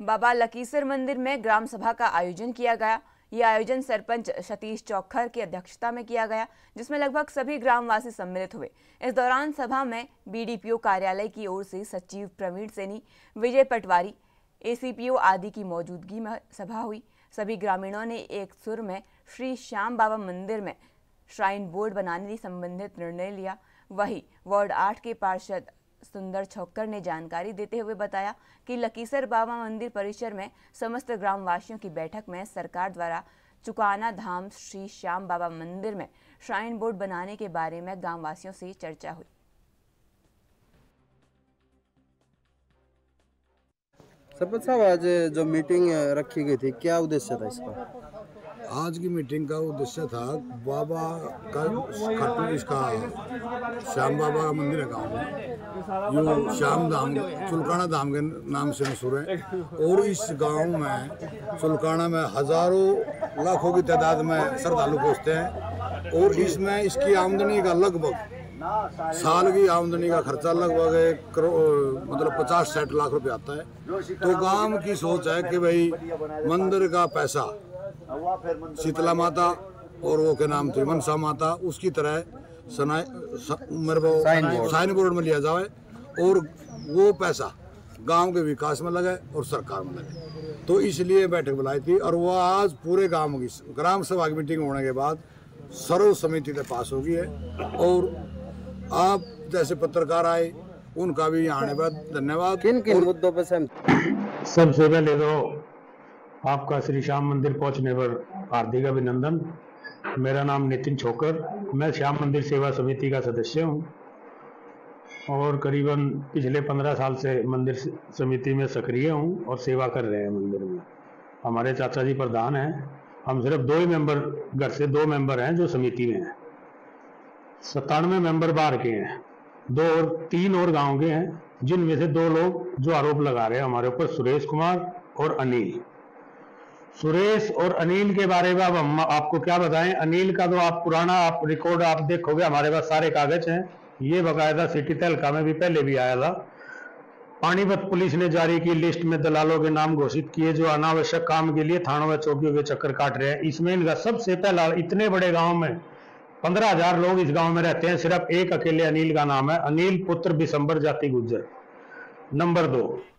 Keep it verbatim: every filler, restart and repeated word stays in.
बाबा लकीसर मंदिर में ग्राम सभा का आयोजन किया गया। यह आयोजन सरपंच सतीश चौखर की अध्यक्षता में किया गया, जिसमें लगभग सभी ग्रामवासी सम्मिलित हुए। इस दौरान सभा में बीडीपीओ कार्यालय की ओर से सचिव प्रवीण सैनी, विजय पटवारी, एसीपीओ आदि की मौजूदगी में सभा हुई। सभी ग्रामीणों ने एक सुर में श्री श्याम बाबा मंदिर में श्राइन बोर्ड बनाने संबंधित निर्णय लिया। वही वार्ड आठ के पार्षद सुंदर छोक्कर ने जानकारी देते हुए बताया कि लकीसर बाबा मंदिर परिसर में समस्त ग्रामवासियों की बैठक में सरकार द्वारा चुकाना धाम श्री श्याम बाबा मंदिर में श्राइन बोर्ड बनाने के बारे में ग्रामवासियों से चर्चा हुई। सरपंच साहब, आज जो मीटिंग रखी गई थी, क्या उद्देश्य था इसका? आज की मीटिंग का उद्देश्य था बाबा का खाटू इसका श्याम बाबा का मंदिर है गाँव में, यो श्याम धाम चुलकाना धाम के नाम से मशहूर है। और इस गांव में चुलकाना में हजारों लाखों की तादाद में श्रद्धालु पहुँचते हैं। और इसमें इसकी आमदनी का लगभग साल की आमदनी का खर्चा लगभग एक करोड़ मतलब पचास साठ लाख रुपए आता है। तो गांव की सोच है कि भाई मंदिर का पैसा शीतला माता और वो के नाम थी मनसा माता, उसकी तरह सनाय मेरे को साइन बोर्ड में लिया जाए और वो पैसा गांव के विकास में लगे और सरकार में लगे। तो इसलिए बैठक बुलाई थी और वो आज पूरे गांव की ग्राम सभा की मीटिंग होने के बाद सर्व समिति से पास होगी है। और आप जैसे पत्रकार आए उनका भी आने पर धन्यवाद। किन किन मुद्दों पर सबसे पहले तो आपका श्री श्याम मंदिर पहुंचने पर हार्दिक अभिनंदन। मेरा नाम नितिन छोकर, मैं श्याम मंदिर सेवा समिति का सदस्य हूं और करीबन पिछले पंद्रह साल से मंदिर समिति में सक्रिय हूं और सेवा कर रहे हैं मंदिर में। हमारे चाचा जी प्रधान हैं, हम सिर्फ दो ही मेंबर, घर से दो मेंबर हैं जो समिति में हैं। सत्तानवे मेंबर बाहर के हैं, दो और तीन और गाँव के हैं, जिनमें से दो लोग जो आरोप लगा रहे हैं हमारे ऊपर, सुरेश कुमार और अनिल। सुरेश और अनिल के बारे में अब हम आपको क्या बताएं। अनिल का तो आप पुराना आप रिकॉर्ड आप देखोगे, हमारे पास सारे कागज हैं। ये बकायदा सिटी तहलका में भी पहले भी आया था। पानीपत पुलिस ने जारी की लिस्ट में दलालों के नाम घोषित किए जो अनावश्यक काम के लिए थानों व चौकियों के चक्कर काट रहे हैं। इसमें इनका सबसे पहला, इतने बड़े गाँव में पंद्रह हजार लोग इस गाँव में रहते हैं, सिर्फ एक अकेले अनिल का नाम है, अनिल पुत्र बिशंबर जाति गुज्जर। नंबर दो,